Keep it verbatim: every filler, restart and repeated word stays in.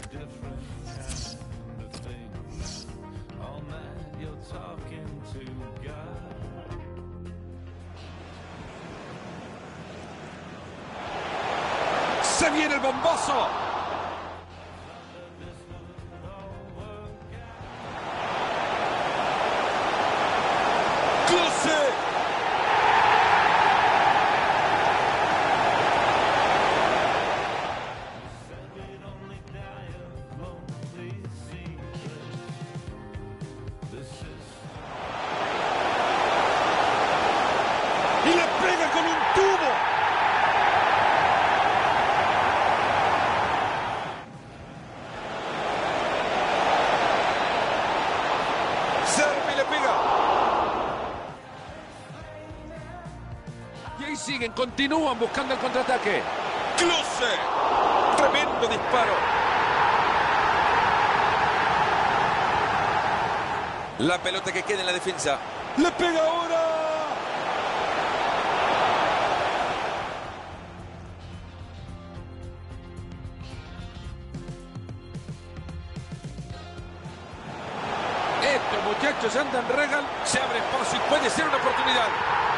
¡Se viene el bombazo! ¡Klose! Y le pega con un tubo. Servi le pega. Y ahí siguen, continúan buscando el contraataque. ¡Klose! Tremendo disparo. La pelota que queda en la defensa. ¡Le pega ahora! Estos muchachos andan regal. Se abre espacio y puede ser una oportunidad.